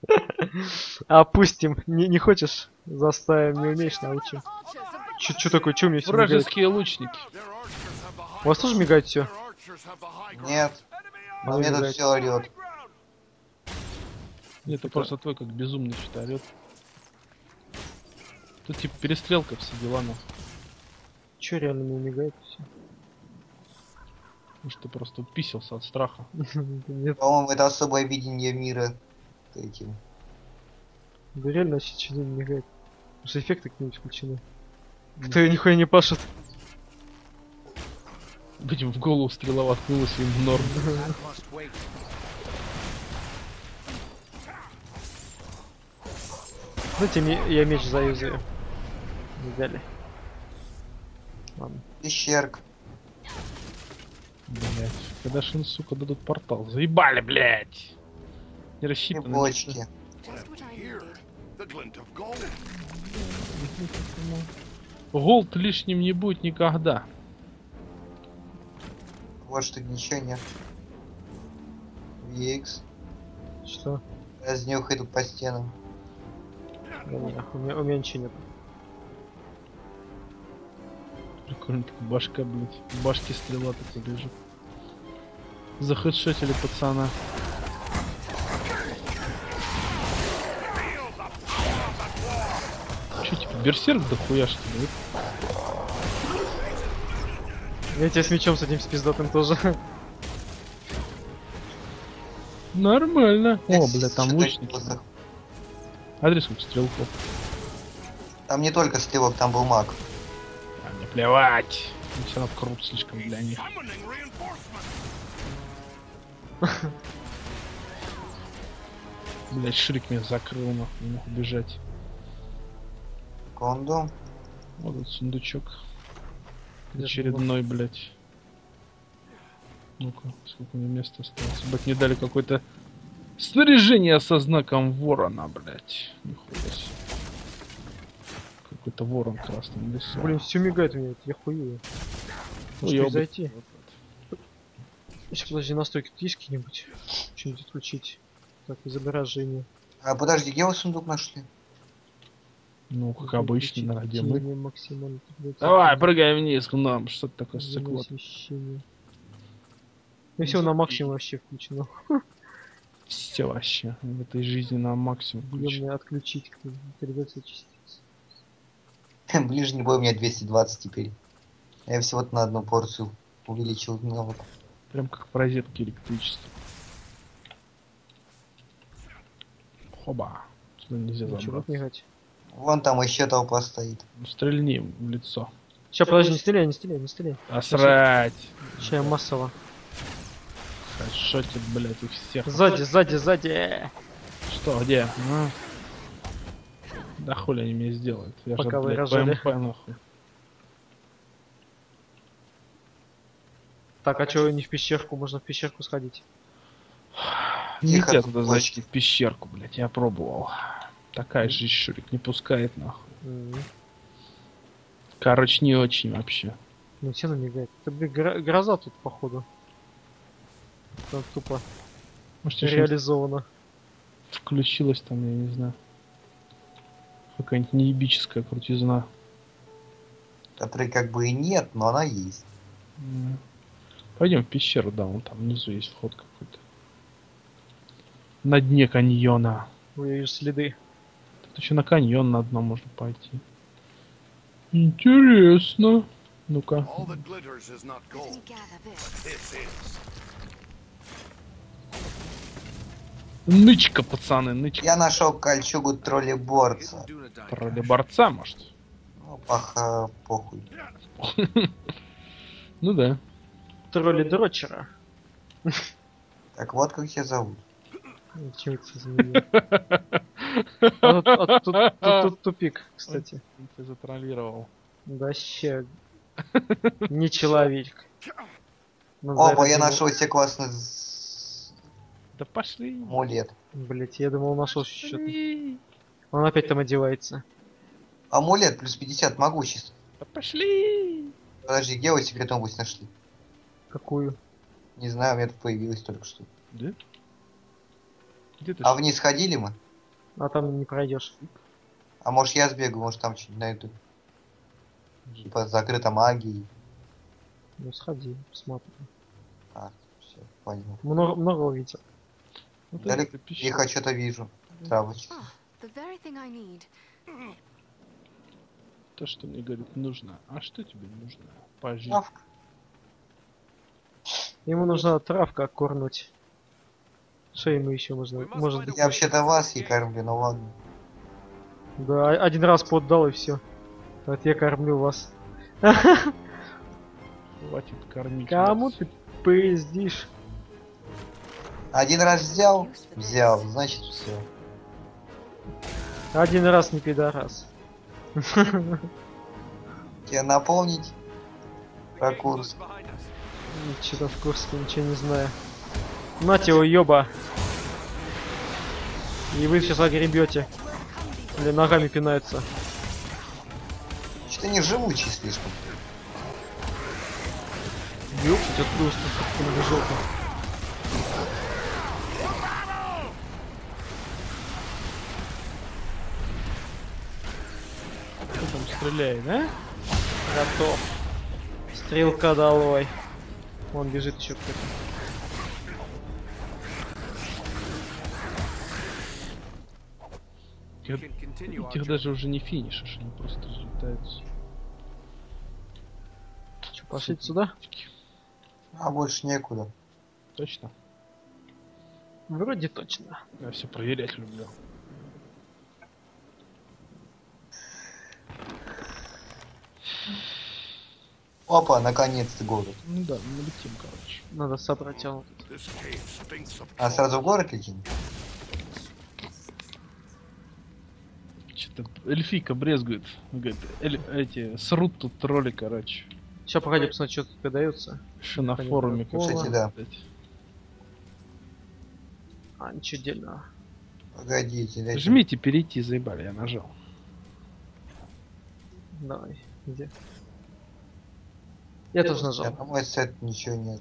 Опустим. Не хочешь? Заставим. Не умеешь, научим. Чё такое? Чё у меня все мигает? Вражеские лучники. У вас тоже мигает все? Нет, А у меня тут мигает. все орет. Нет, это просто твой как безумный что-то орёт. Тут типа перестрелка, все дела, нахуй. Чё реально не мигает все? Может, ты просто уписился от страха. Нет, По-моему, это особое видение мира этим. да реально вообще что не мигает. Может эффекты какие-нибудь включены? Кто нихуя не пашет? Видимо, в голову стрела воткнулась и в норм. Знаете, я меч заюзаю. Не взяли. Ладно. Пещерка. Блять. Когда ж им, сука, дадут портал? Заебали, блять! Не И рассчитано. бочки. Голд лишним не будет никогда. Вот что ничего нет. VX. Что? Разнюхай тут по стенам. Да не, у меня ничего нет. Прикольно, такая башка, блять. В башке стрела такая лежит. Захедшотили пацана. Че, типа, берсерк дохуя, что ли? Я тебя с мечом с этим спиздатым тоже. Нормально. О, бля, там Что-то лучники. Адрес сколько стрелков. Там не только стрелок, там был маг. А мне плевать. Все равно крут слишком для них. Блять, Шрик меня закрыл, нахуй, не мог убежать. Кондом. Вот этот сундучок. Я Очередной, блять. Ну-ка, сколько мне места осталось. Блять, мне дали какое-то снаряжение со знаком ворона, блять. Нихуя себе. Какой-то ворон в красном лесу. Блин, все мигает у меня, я хуею. Ну, Может ёбать. зайти? Сейчас, подожди, настройки тут есть какие-нибудь? Что-нибудь отключить. Так, изображение. А подожди, где вы сундук нашли? Ну, как обычно, на где мы. Максимально. Давай, прыгай вниз к нам. Что это такое циклоп? Освещение. Ну все на максимум вообще включено. Все вообще. В этой жизни на максимум включено. Объемное отключить. Передаться частиц. Ближний бой у меня 220 теперь. Я всего-то на одну порцию увеличил навык. Прям как в розетке электричества. Хоба. Сюда нельзя Ничего забраться. мигать. Вон там еще толпа стоит. Ну, стрельни в лицо. Сейчас, подожди, не стреляй. Осрать. Сейчас я массово. Хэдшотит, блять, их всех. Сзади. Что, где? А? Да хули они мне сделают? Я Пока же, вы блядь, рожали. ПМП, нахуй. Так, а чё не в пещерку? Можно в пещерку сходить. Нельзя Тихо, туда бочки. зайти в пещерку, блять, я пробовал. Такая же Шурик не пускает, нахуй. Короче, не очень вообще. Ну все намигает. Это, блин, гроза тут, походу. Там тупо Может, еще реализовано. включилась там, я не знаю. Какая-нибудь неебическая крутизна. Которой как бы и нет, но она есть. Пойдем в пещеру, да, вон там внизу есть вход какой-то. На дне каньона. Ой, я вижу следы. Тут еще на каньон на дно можно пойти. Интересно. Ну-ка. All that glitters is not gold. This is. Нычка, пацаны, нычка. Я нашел кольчугу троллеборца. Тролли борца, может? Ну, похуй. Ну да. Тролли дрочера. Так вот как тебя зовут. Чего это за меня? Тут тупик, кстати. Он тебя затроллировал. Вообще. Не человек. Опа, я нашел себе классный Да пошли. амулет. Блять, я думал, нашел что-то. Он опять там одевается. Амулет плюс 50 могуществ. Да пошли. Подожди, где вы секретную область нашли? Какую? Не знаю, у меня тут появилась только что. Да? Где ты? А вниз ходили мы? А там не пройдешь. А может я сбегу, может там что-нибудь найду. Типа закрыто магией. Ну сходи, посмотри. А, все, понял. Много увидел. Вот Далеко это пещера. тихо что-то вижу. Травочки. Oh, the very thing I need. То, что мне говорит нужно. А что тебе нужно? Пожить. Травка. Ему нужна травка кормить. Что ему еще нужно? Может быть. Я вообще-то вас и кормлю, ну ладно. Да, один раз поддал и все. Вот я кормлю вас. Хватит кормить. Кому нас. ты пиздишь? Один раз взял, значит все. Один раз не пидорас. Тебе напомнить про курс. Что-то в Курске ничего не знаю. Нате его ёба. И вы сейчас огребете. Или ногами пинается. Что-то не живучий слишком. Ёптать, откуда столько желтых. Кто там стреляет, а? Готов. Стрелка долой. Вон бежит еще кто-то. Этих даже уже не финишишь, они просто разлетаются. Че, пошли сюда? А больше некуда. Точно? Вроде точно. Я все проверять люблю. Опа, наконец-то город. Ну да, мы летим, короче. Надо собрать его. This cave stinks of А сразу в город летим? Что-то эльфийка брезгует. Говорит, эти срут тут тролли, короче. Сейчас погоди, посмотри, что тут продается. Еще на форуме Кстати, да. блядь. А, ничего дельного. Погодите, дайте. Жмите перейти, заебали, я нажал. Давай, где? Я тоже нажал. На мой сет ничего нет.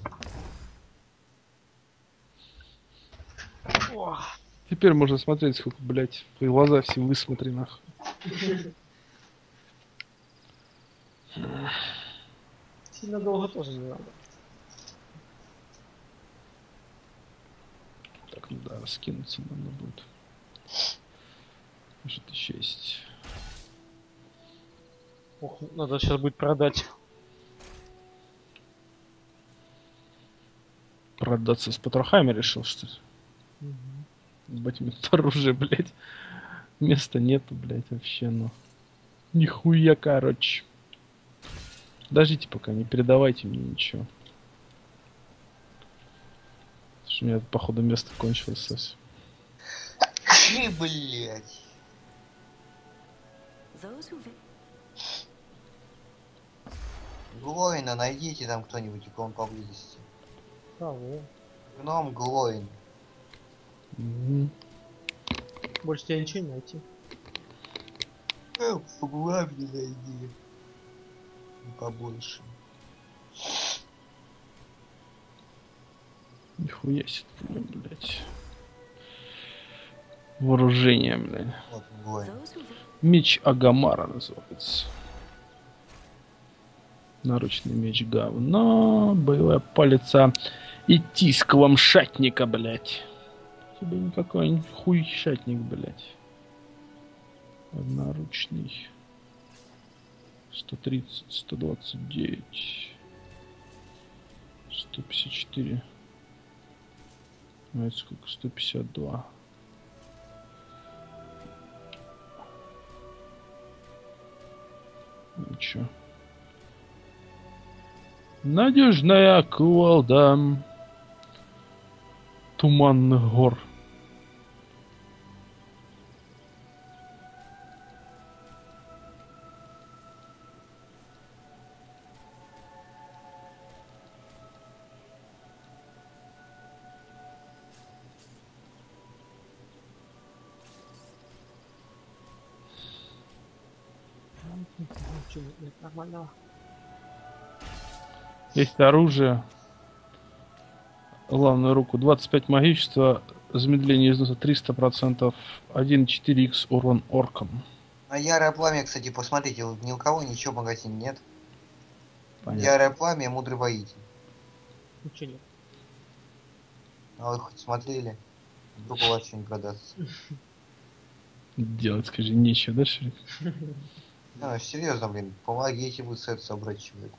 О, Теперь можно смотреть, сколько, блядь, твои глаза все высмотри, нахуй. сильно долго тоже не надо. Так, ну да, раскинуться надо будет. Что-то еще есть. Ох, надо сейчас будет продать. Продаться с потрохами решил, что ли? Ебать, у меня тут оружие, блядь. Места нету, блядь, вообще, ну. Нихуя, короче. Подождите пока, не передавайте мне ничего. Потому что у меня, походу, место кончилось совсем. Блять. Those who Глоина найдите там кто-нибудь, у кого он поблизости. Кого? Гном Глоин. Мгм. Больше тебя ничего не найти. В главе найди. Побольше. Нихуя себе, блядь. Вооружение, блядь. Вот Глоин. those who Меч Агамара называется. Наручный меч говно, боевая палица и тиск вам шатника, блядь. Тебе никакой хуй шатник, блядь. Одноручный. 130, 129. 154. А это сколько? 152. Ну чё? Надежная кувалда туманных гор. Ничего нет нормального. Есть оружие. Главную руку. 25 магичества. Замедление износа 300%. 1,4х урон оркам. А ярое пламя, кстати, посмотрите, вот ни у кого ничего в магазине нет. Понятно. Ярое пламя, мудрый воитель. Ничего нет. А вы хоть смотрели? Вдруг у вас что-нибудь продастся. Делать, скажи, нечего, да, Шрик? Ну, серьезно, блин, помогите вы сет собрать человеку.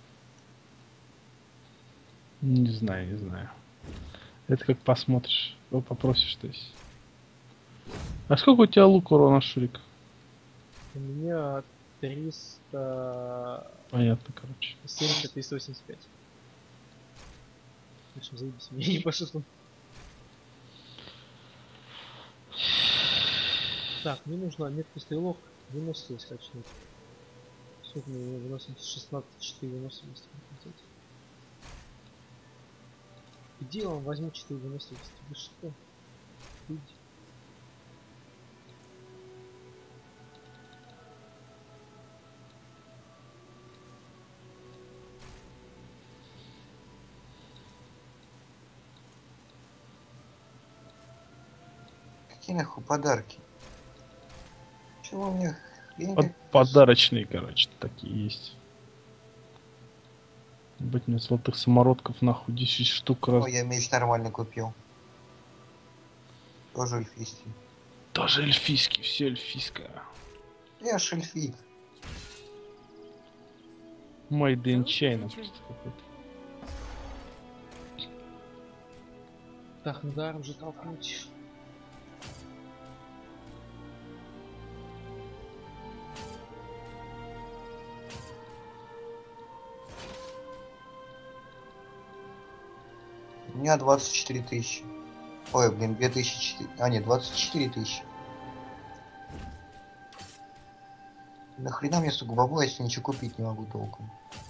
Не знаю, не знаю. Это как посмотришь. Попросишь, то есть. А сколько у тебя лук урона, Шурик? У меня 370, Понятно, короче. 385. В общем, заебись, мне не пошло. Так, мне нужно меткий стрелок 90 скачать. Сколько мне выносим? 16,490. Где я вам возьму 490? Вы что? Идите. Какие нахуй подарки? Чего мне хрень? Подарочные, короче, такие есть. Быть мне золотых самородков, нахуй, 10 штук раз. О, я меч нормально купил. Тоже эльфийский. Тоже эльфийский, все эльфийское. Я ж эльфик. Made in China просто какой-то. Так, ну даром же толкнуть. У меня 24 тысячи. Ой, блин, 2004. А, нет, 24 тысячи. Нахрена мне сугубо, если ничего купить не могу толком?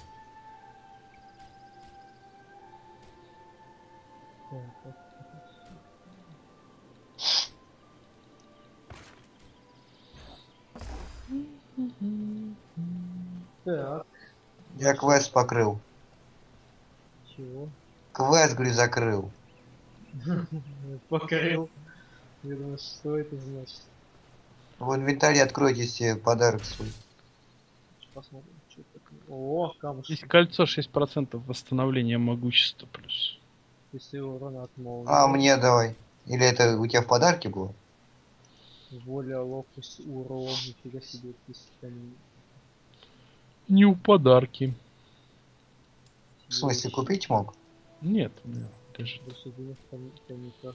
Так, Я квест покрыл. чего? Квест, говорю, закрыл. Покорил. Я думаю, что это значит? В инвентаре откройте себе подарок свой. Посмотрим, что такое. О, камушек. Есть кольцо 6% восстановления могущества плюс. Если урона от молнии. А, мне давай. Или это у тебя в подарке было? Воля, ловкость, урон, нифига себе, 10 камней. Не у подарки. В смысле, купить мог? Нет, нет, даже. До седых камняках.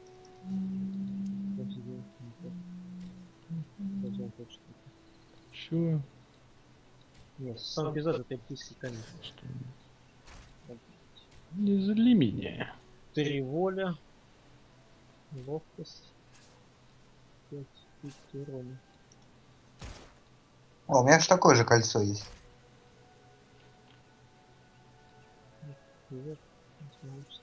До седых камняках. Возьмем хоть что-то. Чего? Нет, сам пейзаж это эльфийский камень. Что? Не зли меня. 3 воля. Ловкость. 5 урона. О, у меня же такое же кольцо есть. Привет. Отлично.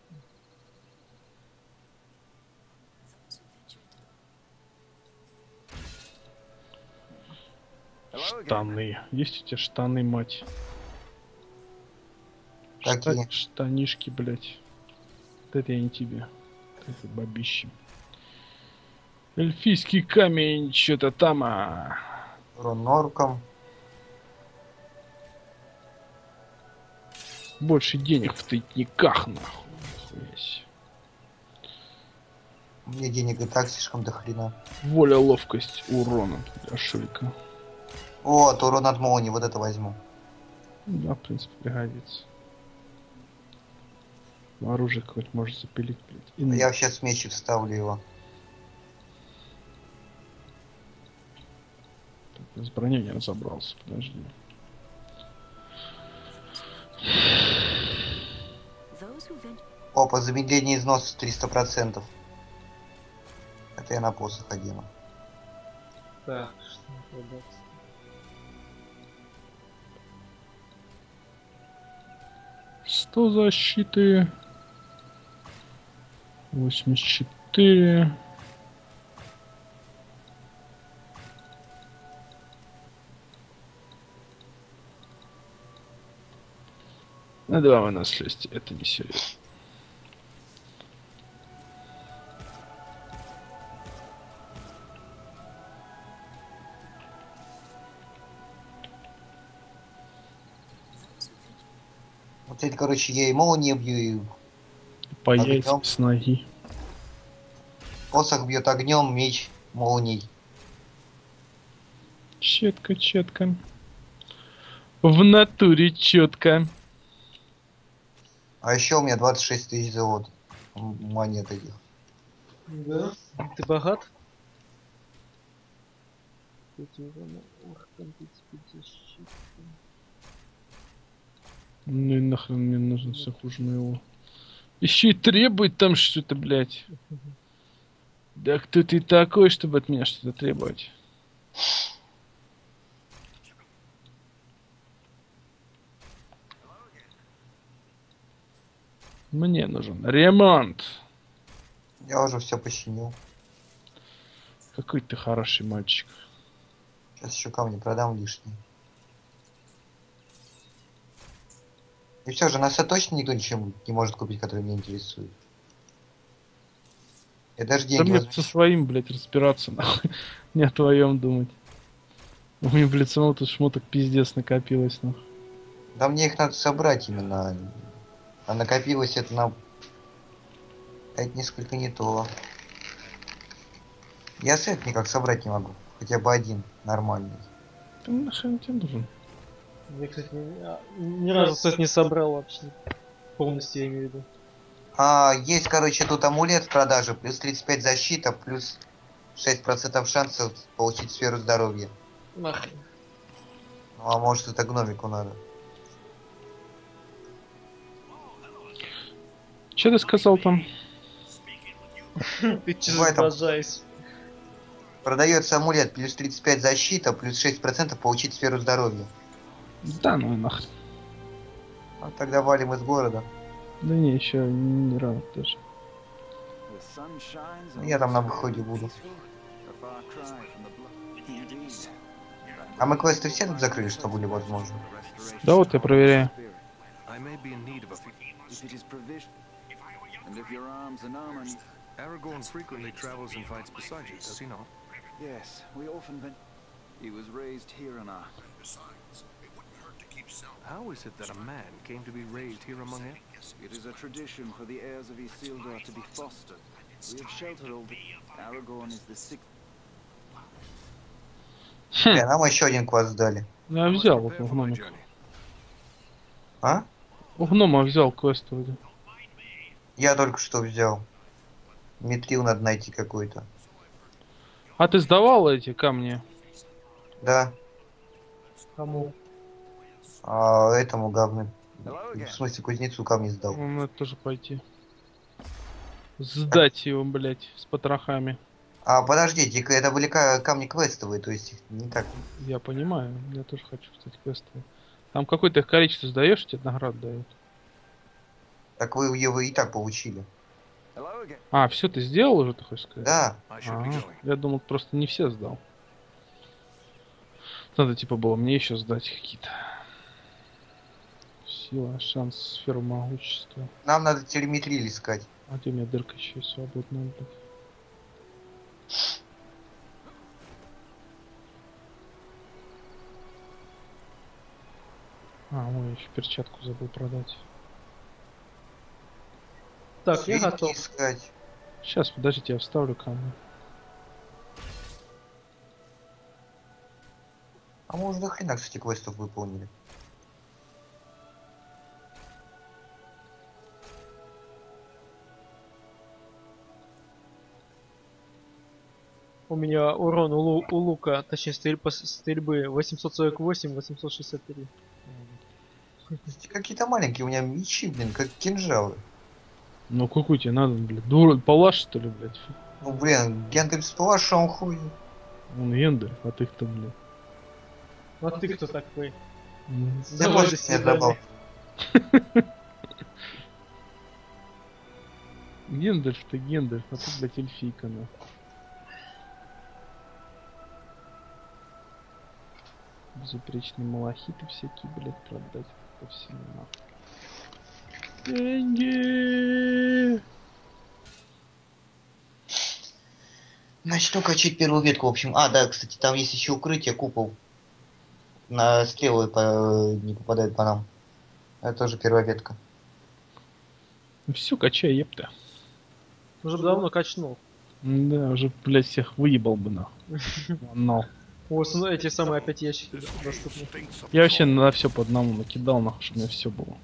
Штаны. Есть у тебя штаны, мать? Какие? Штанишки, блять. Вот это я не тебе. Это бабище. Эльфийский камень, что-то там. Урон норком. Больше денег в тайниках, нахуй. Нихуясь. Мне денег и так слишком до хрена. Воля, ловкость, урона для Шурика. Вот, урон от молнии, вот это возьму. Да, в принципе, пригодится. Оружие какое-нибудь может запилить, блядь. И Я сейчас меч вставлю его. так, с броней не разобрался, подожди. Опа, замедление износа 300%. Это я на посох одену. Так, что продаться? Сто защиты. 84. На 2 выносливости. Это не серьезно. Вот это, короче, я и молнии бью, и По огнём. яйцам с ноги. посох бьет огнем, меч молний. Четко, четко. В натуре четко. А еще у меня 26 тысяч золота. Монет этих. Да? Ты богат? Эти урона. Ох, там 35 защиты. Ну и нахрен мне нужно все хуже моего. Еще и требует там что-то, блядь. Да кто ты такой, чтобы от меня что-то требовать? Мне нужен ремонт. Я уже все починил. Какой ты хороший мальчик. Сейчас еще камни продам лишние. И все же, нас точно никто ничем не может купить, который меня интересует. Я даже Да деньги мне возьму. со своим, блядь, разбираться, нахуй. Не о твоем думать. У меня, блядь, самого тут шмоток пиздец накопилось, нахуй. Да мне их надо собрать именно. А накопилось это на... Это несколько не то. Я сет никак собрать не могу. Хотя бы один нормальный. Ты нахрен тебе нужен? Я, кстати, ни разу сет не собрал вообще. Полностью, я имею в виду. А, есть, короче, тут амулет в продаже. Плюс 35 защита, плюс 6% шансов получить сферу здоровья. Нахрен. Ну, а может это гномику надо. Че ты сказал там? Ты че В этом. раздражаешься? Продается амулет, плюс 35 защита, плюс 6% получить сферу здоровья. Да ну и нахрен. А тогда валим из города. Да не, еще не рано даже. Я там на выходе буду. А мы квесты все тут закрыли, что были возможны? Да вот я проверяю. I may be in need of a few. If it is provision, and if your arms and armor need... Aragorn frequently travels and fights beside you, does he not? Yes, we often been... He was raised here in our... How is it that a man came to be raised here among us? It is a tradition for the heirs of Isildur to be fostered. We have sheltered all the... Aragorn is the sixth... Нам еще один квест дали. Ну, я взял вот у гномика. А? У гнома взял квест вроде. Я только что взял. Метрил надо найти какой-то. А ты сдавал эти камни? Да. Кому? А этому говну. Hello again. В смысле, кузнецу камни сдал. Ну, надо тоже пойти. Сдать его, блядь, с потрохами. А подождите, это были камни квестовые, то есть их не так. Я понимаю, я тоже хочу, кстати, квесты. Там какое-то их количество сдаешь, тебе наград дают. Так вы его и так получили. Hello again. А, все ты сделал уже, ты хочешь сказать? Да. I should be Ага. going. Я думал, просто не все сдал. Надо типа было мне еще сдать какие-то. Сила, шанс, сферу могущества. Нам надо телеметрию искать. А где у меня дырка еще есть свободная, блядь? А, ой, я еще перчатку забыл продать. Так, я Свитки готов. искать. Сейчас, подождите, я вставлю камни. А мы уже до хрена, кстати, квестов выполнили. У меня урон у лука, точнее стрельбы 848, 863. Слушайте, какие-то маленькие у меня мечи, блин, как кинжалы. Ну какой тебе надо, блядь? Дура, палаш что ли, блядь? Ну, блин, Гендель с плашом ходит. Он Ендер, а ты кто, блядь? А ты кто такой? М. Я Давай тоже до не свидания. добавил. Гендальф, ты Гендальф, а ты, блядь, эльфийка, на. Безупречные малахиты всякие, блядь, продать по всему, нахуй. Деньги! Начну качать первую ветку, в общем. А, да, кстати, там есть еще укрытие, купол. На стрелы не попадает по нам. Это тоже первая ветка. Ну все, качай, епта. Уже бы давно качнул. Да, уже, блядь, всех выебал бы нахуй. Но. О, ну эти самые опять ящики доступны. Я вообще на все по одному накидал, нахуй, чтобы у меня все было.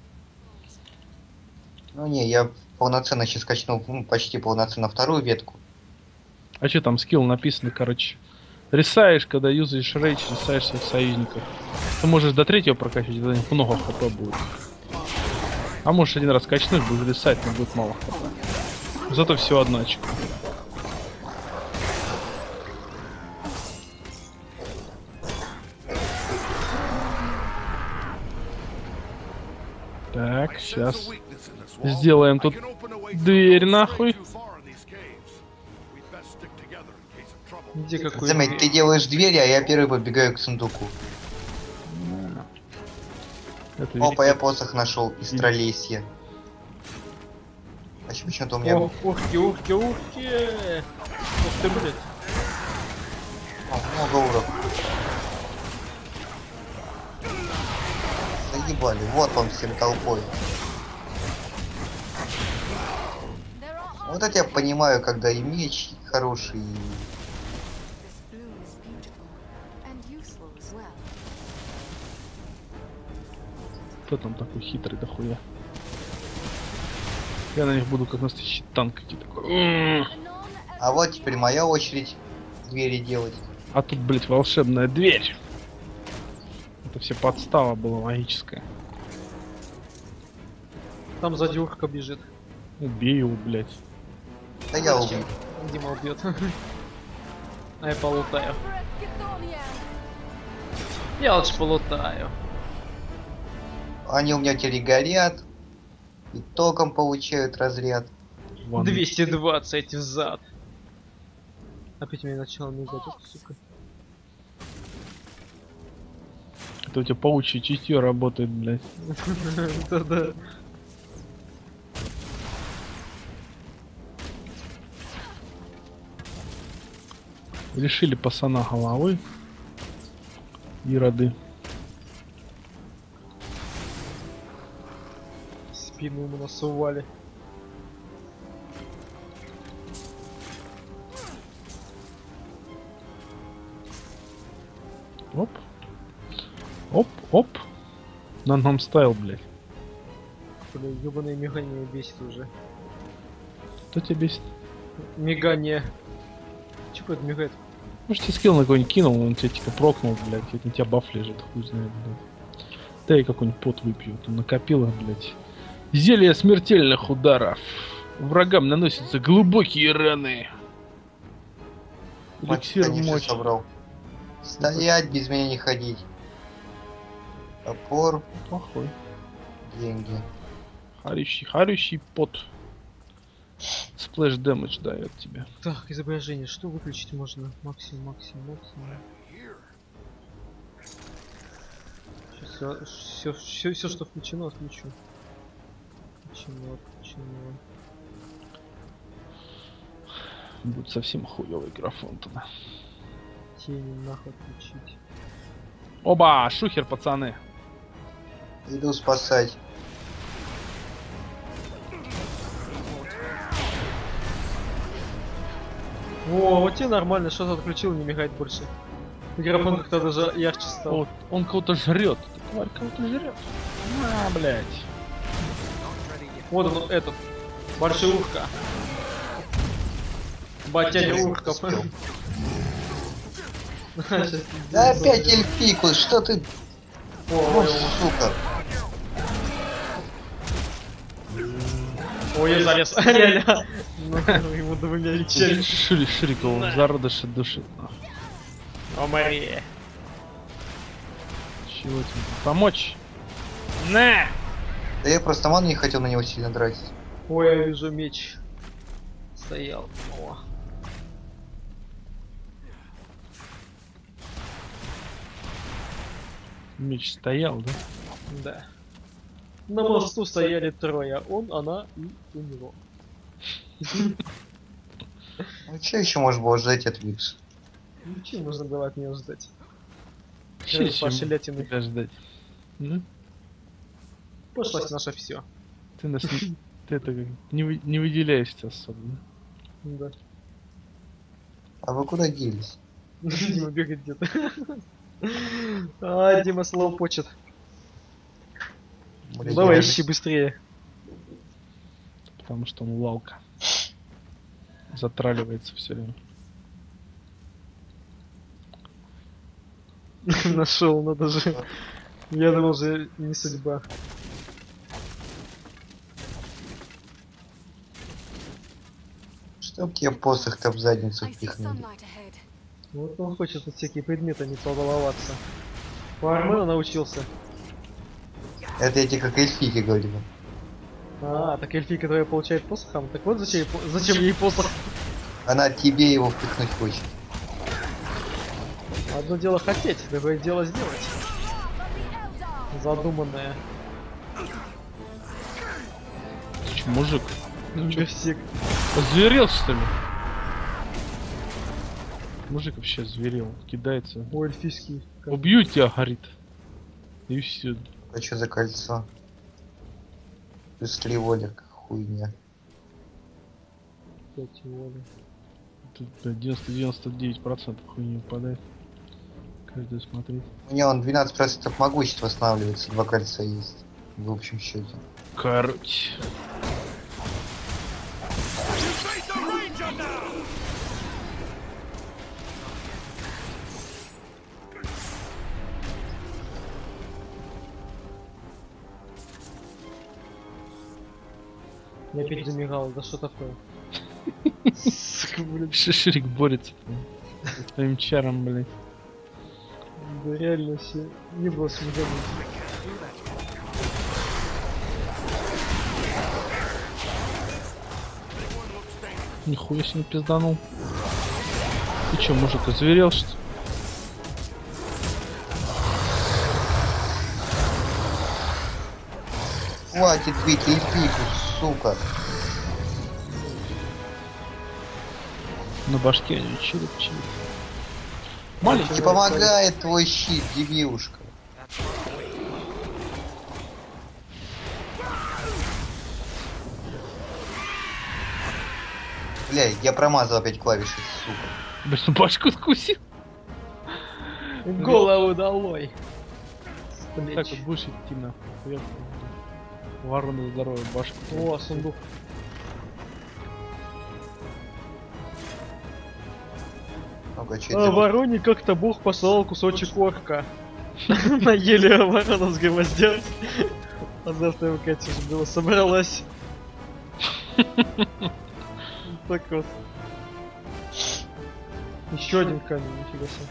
Ну не, я полноценно сейчас качнул, ну, почти полноценно вторую ветку. А что там скилл написано, короче. Рисаешь, когда юзаешь рейдж, рисаешь своих союзников. Ты можешь до третьего прокачивать, тогда много хп будет. А можешь один раз качнуть, будешь рисать, но будет мало хп. Зато всего одно очко. Так, сейчас сделаем тут дверь нахуй. Где какой? Заметь, ты делаешь двери, а я первый побегаю к сундуку. Это Опа, я посох нашел из троллесья. Почему-то у меня... О, ухки. Ух ты, блядь. О, много уров. Заебали, вот он всем толпой. There are Вот это я понимаю, когда и меч хороший, и... This bloom is beautiful and useful as well. Кто там такой хитрый дохуя? Я на них буду как настоящий танк идти такой. Anon А вот теперь моя очередь двери делать. А тут, блять, волшебная дверь. Это все подстава была магическая. Там сзади урка бежит. Убей его, блять. Да я убью. Дима убьет. А я полутаю. Brethgithonia. Я лучше полутаю. Они у меня теперь горят. И током получают разряд. 220 в зад. Опять мне начало мигать, сука. Это у тебя паучье чутье работает, блять. Да-да. Решили пацана головой. Ироды. Спину ему насували. Оп. Оп, оп. Нангам стайл, блять. Бля, ёбаное мигание бесит уже. Кто тебя бесит? Мигание. Чего это мигает? Может, тебе скилл на какой-нибудь кинул, он тебя типа прокнул, блять, и на тебя баф лежит, хуй знает, блять. Да и какой-нибудь пот выпью, там накопило, блять. Зелье смертельных ударов. Врагам наносятся глубокие раны. Эликсир Конечно, мочи. собрал. Стоять, без меня не ходить. Топор, Плохой. деньги. Харющий пот. Сплэш дэмэдж дает тебе. Так, изображение. Что выключить можно? Максимум. Сейчас все, что включено, отключу. Включено. Будет совсем хуёвый графон тогда. Тени нахуй отключить. Оба! Шухер, пацаны! Иду спасать. О, вот тебе нормально, что-то отключил, не мигает больше. Микрофон как-то даже ярче стал. Вот, он кого-то жрет. Тварь кого-то жрет. На, блять. Вот он, этот. Большой урка. Батя урка. Успел. Да опять эльфикус, что ты... Вот, сука. Ой, я залез. Ля-ля. Ну, ему двумя лечили. Ширикова зародыши душит. нахуй. О, Мария. Чего тебе? Помочь? На! Да я просто ману не хотел на него сильно тратить. Ой, я вижу меч. Стоял. О. Меч стоял, да? Да. На мосту стояли трое. Он, она и у него. Ну что еще можно было ждать от Викс? Ну, чем нужно было от нее ждать? Че Пошелятины. тебя ждать? Ну? Пошлость наше все. Ты нас не... Ты это как не выделяешься особо, да? Да. А вы куда делись? Дима бегает где-то. А, Дима слово почет. Блядь, Давай я ищи быстрее. Потому что он лалка. Затраливается все время. Нашел, надо же. Я думал, же не судьба. Чтоб тебе посох-то в задницу I see пихнули. sunlight ahead. Вот он хочет на всякие предметы не побаловаться. У Армена научился. Это я тебе как эльфийке говорю. А, так эльфийка твоя получает посохом. Так вот зачем ей посох? Она тебе его впихнуть хочет. Одно дело хотеть, другое дело сделать. Задуманное. Ты чё, мужик? Берсик. Озверел, что ли? Мужик вообще зверел, кидается. У эльфийский. Убью тебя, говорит. И все. А что за кольцо? Плюс 3 волик, хуйня. Тут 99% хуйни выпадает. Каждый смотреть. У него он 12% могущества восстанавливается, 2 кольца есть. В общем счете. Короче. Face a ranger now! Я опять замигал, да что такое? Сука, блядь. Шиширик борется с твоим чаром, блядь. Да реально все не было смеяться. Нихуя себе пизданул. Ты чё, мужик, озверел, что ли? Хватит бить эльфийку, сука. На башке они чилит. Маленький. Не помогает твой щит, дебилушка. Блядь, я промазал опять клавиши, сука. Блядь, ну башку скусил. Голову долой. Так вот будешь идти нахуй. Я ворона здоровая башку. О, сундук. Ну-ка, А чё вороне как-то бог послал кусочек орка. Наели ворона с гвоздя. А завтра в Кате же было собралась. Так вот. Еще один камень, нифига себе.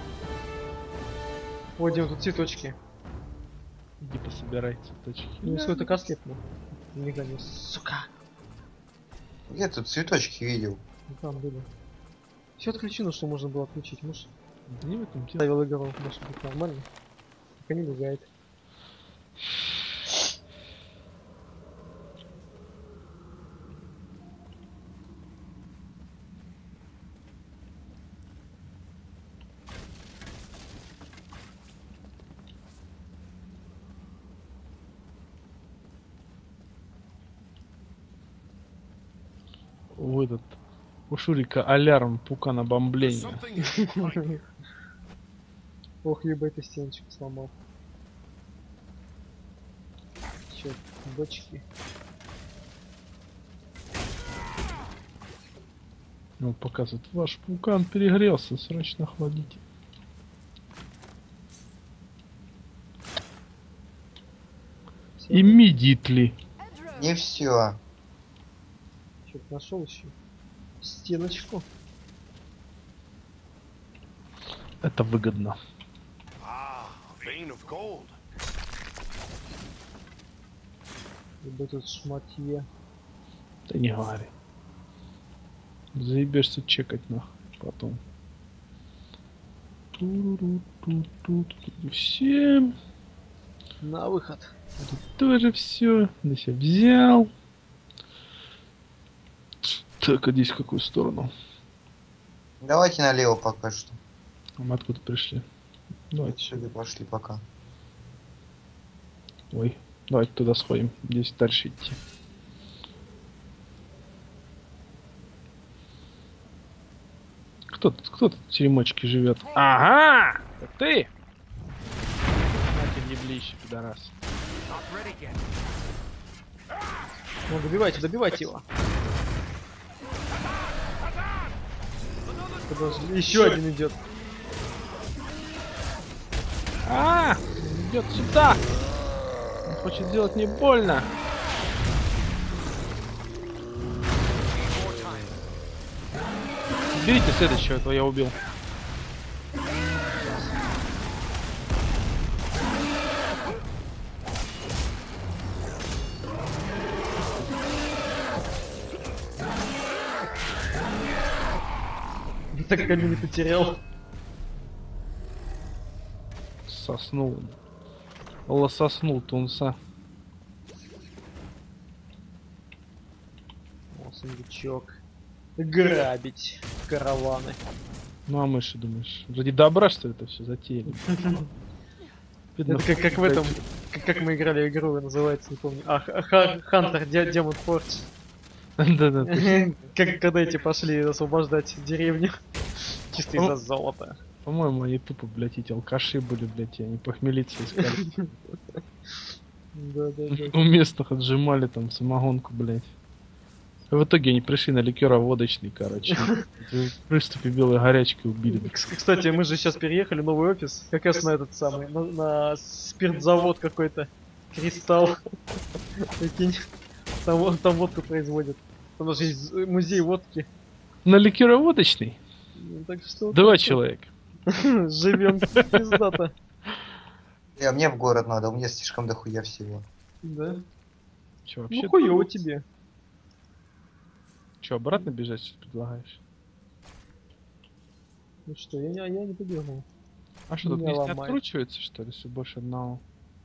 О, Дим, тут цветочки. Иди пособирай цветочки. Не сколько каслетно. Не гони, сука. Я тут цветочки видел. Ну, там были. Все отключено, что можно было отключить. Может, Да не в этом дело. ставил игру, может быть нормально. Пока не лагает. У этот... У Шурика алярм пукана бомбления. Something hidden behind here. Ох, ебать, ты стеночку сломал. Чё, бочки. Он показывает, ваш пукан перегрелся, срочно охладите. Immediately. Не все. Чё, нашел еще? Стеночку. Это выгодно. Ah, a vein of gold. Ебать, тут шматье. Да не говори. Заебешься чекать нахуй потом. Всем. На выход. Тут тоже все. Да себя взял. Так, а здесь в какую сторону? Давайте налево пока что. А мы откуда пришли? Давайте. Сюда пошли пока. Ой, Давайте туда сходим. Здесь дальше идти. Кто тут в теремочке живет? Ага! Это ты! На тебе ближе, пидорас. Ну, добивайте его. Подожди, еще один идет. Идет сюда! Он хочет сделать мне больно. Берите следующего, этого я убил. Так камень не потерял. Соснул. Лососнул тунца. О, сундучок. Грабить караваны. Ну а мы что думаешь? Ради добра, что ли, это все затеяли? Это как в этом, как мы играли игру, называется, не помню. Хантер, Демон Форс. Да-да. Как когда эти пошли освобождать деревню. Чисто из-за золота. По-моему, они тупо, блядь, эти алкаши были, блядь, и они похмелиться искали. Да. У местных отжимали там самогонку, блядь. В итоге они пришли на ликероводочный, короче. В приступе белой горячки убили. Кстати, мы же сейчас переехали в новый офис, как раз на этот самый, на спиртзавод какой-то. Кристалл. Прикинь, там водку производят. Там же есть музей водки. На ликероводочный? Так что 2 человека. живем пиздато. Мне в город надо, у меня слишком дохуя всего. Да. Че, вообще? Ну хуёво тебе. Че, обратно бежать сейчас предлагаешь? Ну что, я не побегу. А что, тут Меня вместе ломает. откручивается, что ли, все больше одного?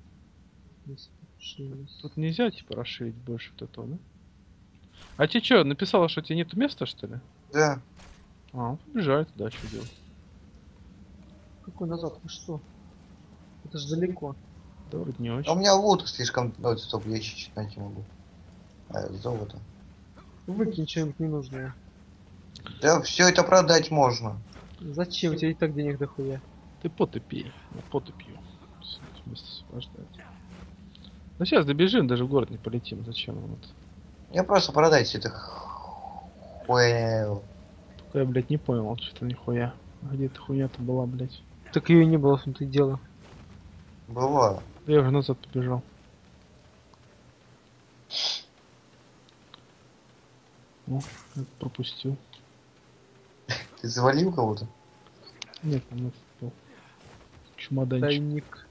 Тут нельзя, типа, расширить больше вот этого, да? А тебе что, написала, что тебе нету места, что ли? Да. А, побежали туда, что делать? Какой назад? Вы что? Это ж далеко. Да, вроде не А у очень. меня лут слишком... Ой, стоп, я еще чуть найти могу. Золото. Выкинь что-нибудь ненужное. Да все это продать можно. Зачем? У тебя и так денег дохуя. Ты поты пей. Я поты пью. Всё, место освобождать. Ну сейчас добежим, даже в город не полетим. Зачем нам это? Я просто продать все это хуйню. Только я, блядь, не понял, что-то нихуя. Где эта хуйня-то была, блядь? Так ее и не было, в том-то и дело. Бывало. Я уже назад побежал. О, это пропустил. Ты завалил кого-то? Нет, там этот был. Чемоданчик. Тайник.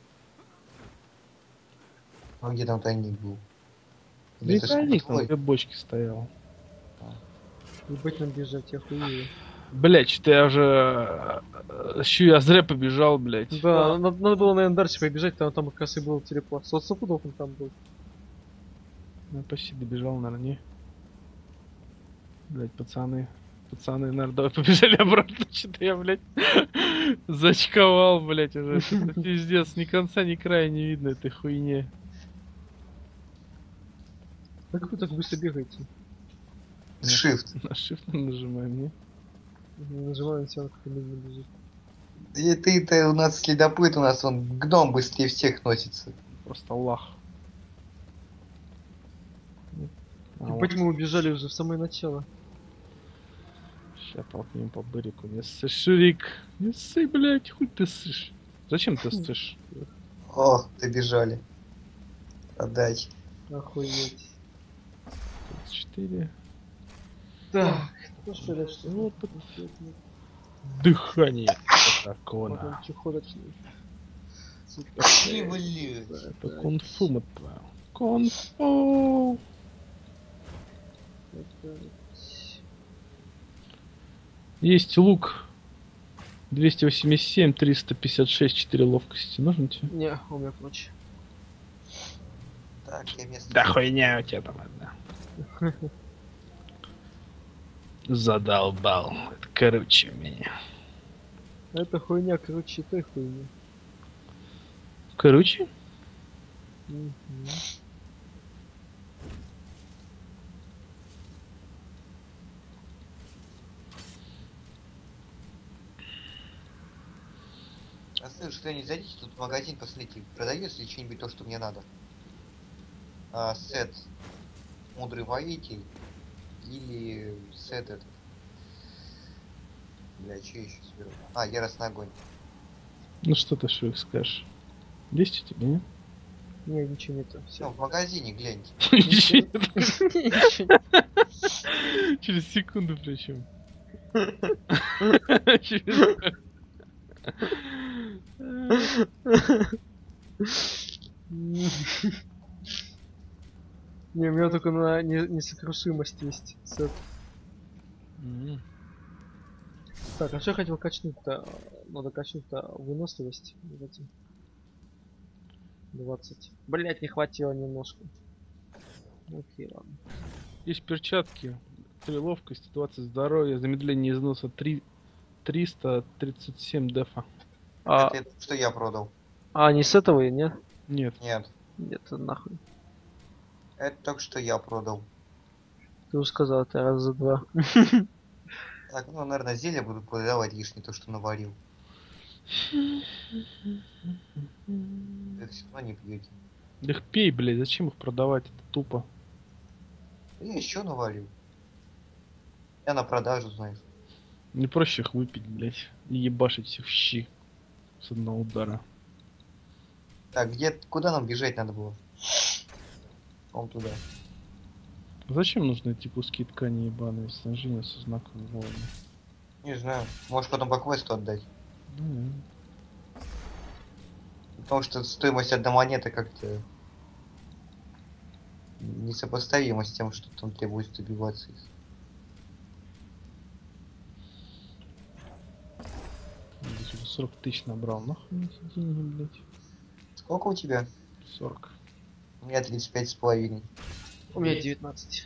А где там тайник был? Да и Это ж тайник, там твой. 2 бочки стоял. Ебать нам бежать, я хуею. Блять, что я уже... я зря побежал, блять. Да, надо было, наверное, дальше побежать, там как раз и был телепорт. Соцсопудов он там был. Я почти добежал, наверное, не. Блять, пацаны. Пацаны, наверное, давай побежали обратно. Что-то я, блять, зачковал, блять, уже. Что-то пиздец, ни конца, ни края не видно этой хуйне. Как вы так быстро бегаете? Shift. На shift нажимаем, не? Нажимаю на себя, как медленно бежит. И ты-то у нас следопыт, у нас он гном быстрее всех носится. Просто лах. Ебать, мы убежали уже в самое начало. Сейчас толкнем по бырику. Не ссы, Шурик. Не ссы, блять, хуй ты ссышь. Зачем ты ссышь? О, добежали. Продать. Охуеть. 4. Так, ну что дальше? Ну, Дыхание дракона. потом чехоточный. Это кунг-фу мы отправил. Кунг-фу. Есть лук. 287, 356, 4 ловкости. Нужно тебе? Не, у меня прочь. Так, я место... Да хуйня у тебя там одна. Задолбал. Это короче меня. Это хуйня, короче, той хуйни. Короче? Мгм. А слышь, кто-нибудь зайдите тут в магазин, посмотрите, продается ли что-нибудь то, что мне надо. Сет мудрый воитель или сет этот. Бля, че еще соберу? Яростный огонь. Ну что ты, Швик, скажешь? Есть у тебя, нет? Не, ничего нету. Ну, Все. в магазине гляньте. Через секунду причем. Не, у меня только на несокрушимость есть сет. Так, а что я хотел качнуть-то? Надо качнуть-то выносливость. Вот эти 20. Блять, не хватило немножко. Окей, ладно. Есть перчатки, 3 ловкости, 20 здоровья, замедление износа 337 дефа. Это что я продал. Не с этого, нет? Нет. Нет. Нет, нахуй. Это только что я продал. Ты уже сказал, это раз за 2. Так, ну, наверное, зелье буду продавать лишнее, то, что наварил. Вы их все равно не пьете. Да их пей, блядь, зачем их продавать? Это тупо. Я еще наварил. Я на продажу, знаешь. Не проще их выпить, блядь, и ебашить всех в щи с одного удара. Так, куда нам бежать надо было? Вон туда. Зачем нужны эти куски ткани ебаные, снажения со знаком воина? Не знаю. Может потом по квесту отдать. Ну, Потому что стоимость одной монеты как-то несопоставима с тем, что там требуется добиваться их. я что-то 40 тысяч набрал. Нахуй мне эти деньги, блядь? Сколько у тебя? 40. У меня 35,5. У меня 19.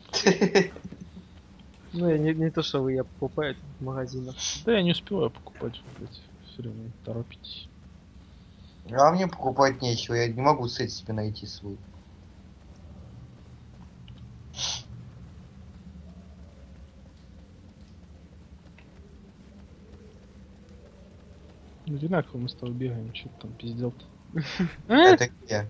Ну, я не то, что вы, я покупаю в магазинах. Да я не успеваю покупать, блядь. Все время торопитесь. А мне покупать нечего, я не могу сет себе найти свой. Одинаково мы с тобой бегаем, что ты там пиздел-то? Это где?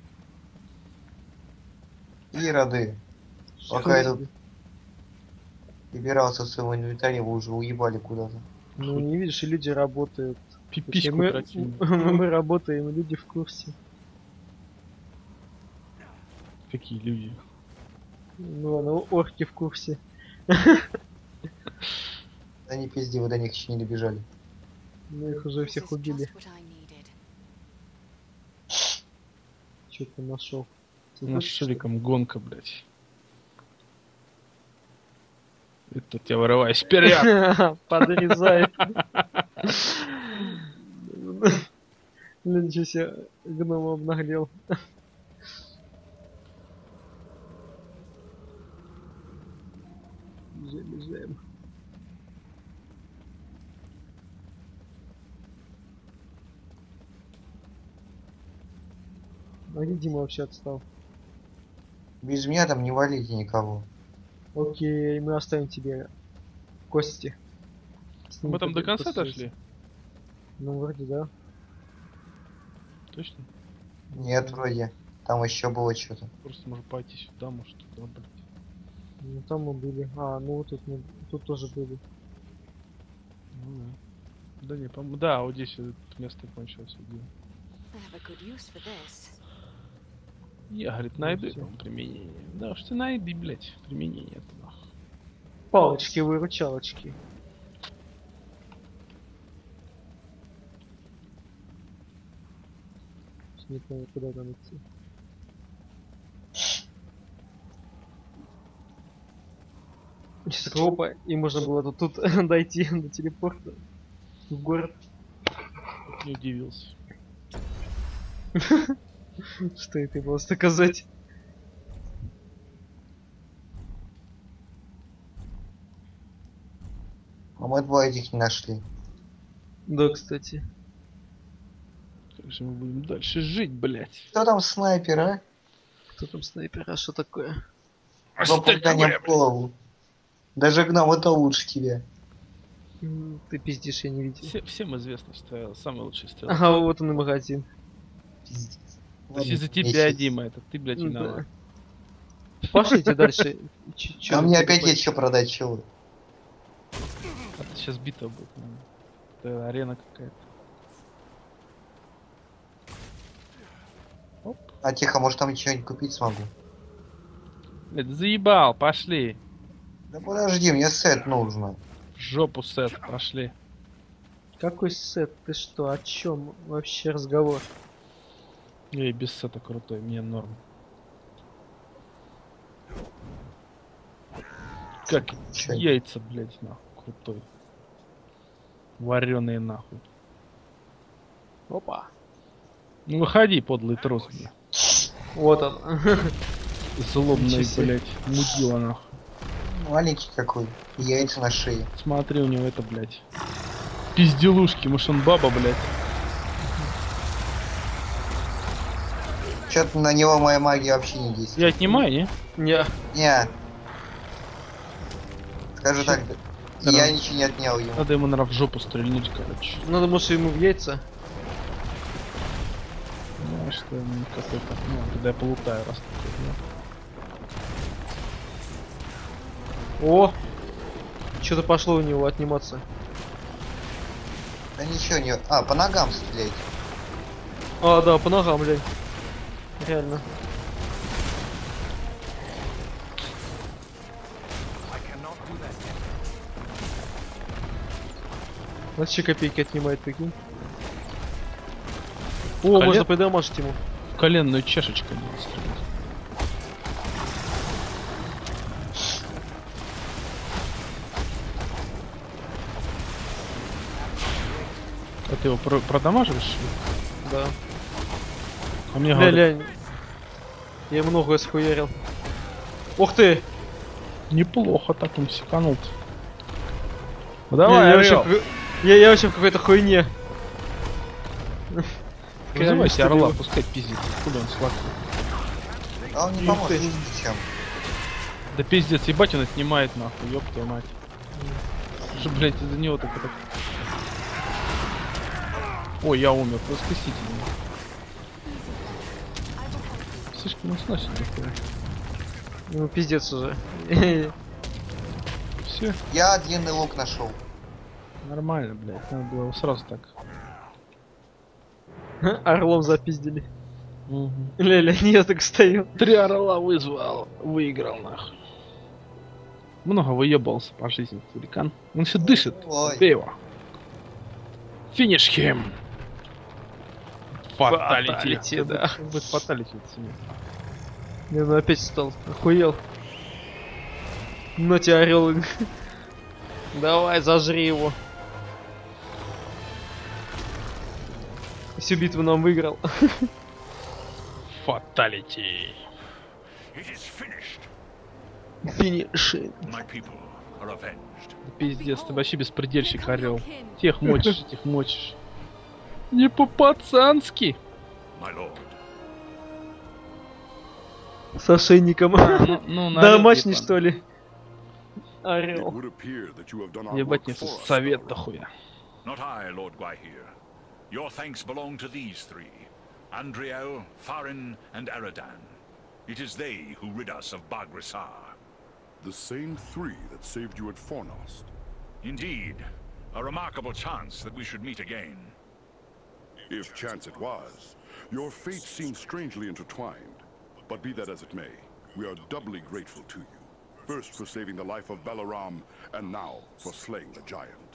Ироды. Пока я тут убирался в своем инвентаре, вы уже уебали куда-то. Ну, не видишь, и люди работают. Если Пипиську мы, противно. мы работаем, люди в курсе. Какие люди? Ну ладно, орки в курсе. Да не пизди, вы до них еще не добежали. Мы их уже всех убили. Что ты нашел? У нас с Шуриком гонка, блядь. И тут я вырываюсь вперед. Подрезай. Ничего себе, гном обнаглел. Бежим. А где Дима вообще отстал? Без меня там не валите никого. Окей, мы оставим тебе кости. С ними Мы там до конца потусуйся. дошли? Ну, вроде да. Точно? Нет, вроде. Там еще было что-то. Просто может пойти сюда, может туда, блядь. Ну, там мы были. Ну вот тут мы тут тоже были. Ну да. Да не, по-моему, да, вот здесь вот это место кончилось. Где. Я, говорит, найду всё. этому применение. Да уж ты найди, блядь, применение это нахуй. Палочки-выручалочки. Не помню, куда там идти. Сейчас опа, и можно было тут дойти до телепорта в город. Не удивился. Что это просто сказать? А мы двое этих не нашли. Да, кстати. Как же мы будем дальше жить, блядь? Кто там снайпер, а? Кто там снайпер? А что такое? Ну, попаданием в голову. Даже гном, это лучше тебя. Ты пиздишь, я не видел. Всем известно, что я самый лучший стрелок. Ага, вот он и магазин. Пиздец. То есть из-за Ладно, тебя, я щас- Дима, это ты, блядь, Ну виноват. да. Пошлите дальше. А мне опять есть что продать, чего? А то сейчас битва будет, наверное. Это арена какая-то. Оп. А тихо, может там что-нибудь купить смогу? Блядь, заебал, пошли. Да подожди, мне сет нужно. В жопу сет, пошли. Какой сет? Ты что? О чем вообще разговор? Я и без сета крутой, мне норм. Как Чё? яйца, блядь, нахуй, крутой. Вареные нахуй. Опа. Ну выходи, подлый трус, блядь. Вот он. Злобный, Ничего себе. блядь, мудила нахуй. Маленький какой. И яйца на шее. Смотри, у него это, блядь. Пизделушки, может он баба, блядь. Чё-то на него моя магия вообще не действует. Я отнимаю, не? Не. Не. Скажу так, Да. я ничего не отнял ему. Надо ему, наверное, в жопу стрельнуть, короче. Надо, может, ему в яйца. Ну, что какой-то, ну, тогда я полутаю раз такой, О! Что-то пошло у него отниматься. Да ничего не... А, по ногам стрелять. А, да, по ногам, блядь. Реально. Вообще копейки отнимает, прикинь. О, Колен? можно придамажить ему. В коленную чашечку надо стрелять. А ты его продамаживаешь? Да. А мне Бля, говорят, ля. Я много схуярил. Ух ты! неплохо так он секанул-то. Ну, Не, давай, я, вообще, орел. я вообще в какой-то хуйне. Вызывайте Реально орла, стреляю. пускай пиздит. Куда он сладкий? А он не Ух поможет ты. ничем. Да пиздец, ебать он отнимает нахуй, ёб твою мать. Что, блядь, из-за него только так... Ой, я умер, воскресите меня. Слишком он сносит такое. Ну, пиздец уже. Все, Я длинный лук нашел. нормально, блядь. Надо было его сразу так. Орлом запиздили. Мгм. Ля-ля, не я так стою. 3 орла вызвал, выиграл нахуй. Много выебался по жизни, великан. Он все дышит. Ой. Бей его. Финиш хим. Фаталити. Фаталити, да. Будет фаталити от себя. Я ну опять встал. Охуел. На тебя, орел. Давай, зажри его. Всю битву нам выиграл. Фаталити. It is finished. Финиш. My people are avenged. Пиздец, ты вообще беспредельщик, орел. Тех мочишь, тех мочишь. Не по-пацански. My lord. С ошейником. Ну, Домашний, что ли? It Орел. would appear that you have done our Ебать work мне for тут us, совет Balrog. дохуя. Not I, Lord Gwaihir. Your thanks belong to these three. Andriel, Farin, and Aradan. It is they who rid us of Bagrisar. The same three that saved you at Fornost. Indeed, a remarkable chance that we should meet again. If chance it was, your fates seem strangely intertwined. But be that as it may, we are doubly grateful to you. First for saving the life of Balaram, and now for slaying the giant.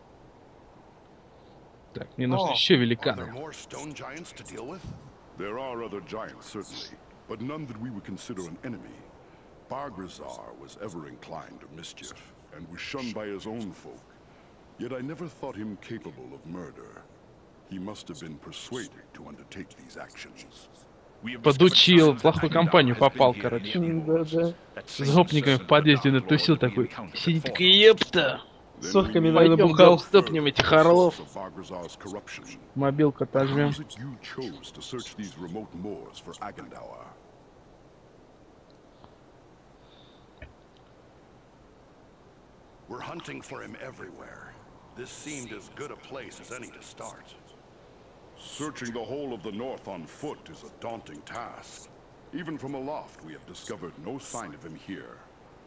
Так, мне нужно О, еще Are there великана. more stone giants to deal with? There are other giants, certainly, but none that we would consider an enemy. Bargrazar was ever inclined to mischief, and was shunned by his own folk. Yet I never thought him capable of murder. He must have been persuaded to undertake these actions. We have Подучил, discovered в signs that плохую Angdar компанию has попал, been here короче. near the Да, walls. да. That С same гопниками в serpent подъезде Dark Lord натусил we такой. encountered at Сидит такой, Fornost. епта. С орками, Пойдем наверное, бухал. гопстопнем этих орлов. Of Bargrazar's corruption. Мобилку How отожмем. is it you chose to search these remote moors for Agandaur? We're hunting for him everywhere. This seemed as good a place as any to start. Searching the whole of the north on foot is a daunting task. Even from aloft, we have discovered no sign of him here.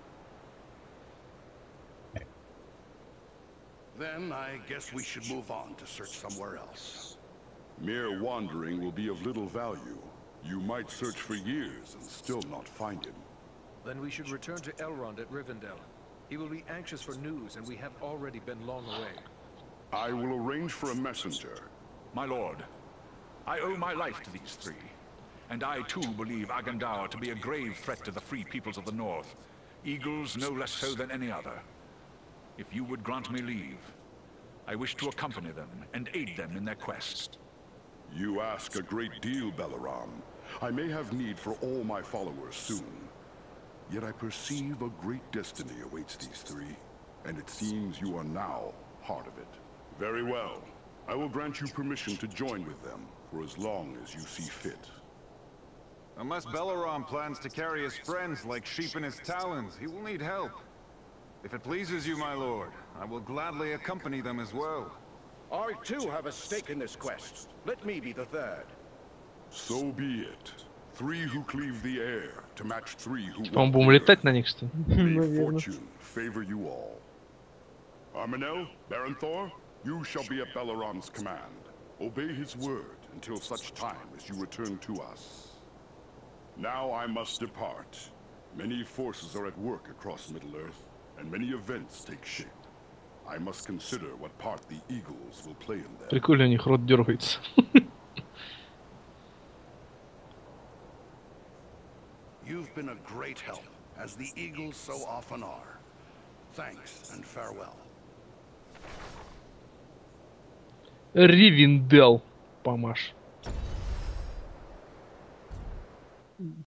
Then I guess we should move on to search somewhere else. Mere wandering will be of little value. You might search for years and still not find him. Then we should return to Elrond at Rivendell. He will be anxious for news, and we have already been long away. I will arrange for a messenger. My lord, I owe my life to these three, and I too believe Agandaur to be a grave threat to the free peoples of the north, eagles no less so than any other. If you would grant me leave, I wish to accompany them and aid them in their quest. You ask a great deal, Balaram. I may have need for all my followers soon. Yet I perceive a great destiny awaits these three, and it seems you are now part of it. Very well. I will grant you permission to join with them for as long as you see fit. Unless Balaram plans to carry his friends like sheep in his talons, he will need help. If it pleases you, my lord, I will gladly accompany them as well. I too have a stake in this quest. Let me be the third. So be it. Three who cleave the air to match three who По-моему, walk будем the летать earth. на них, что ли? May Наверно. fortune favor you all. Armanel, Baranthor, you shall be at Balaram's command. Obey his word until such time as you return to us. Now I must depart. Many forces are at work across Middle-earth, and many events take shape. I must consider what part the Eagles will play in them. Прикольно, у них рот дергается. You've been a great help, as the Eagles so often are. Thanks and farewell. Ривендell, помашь.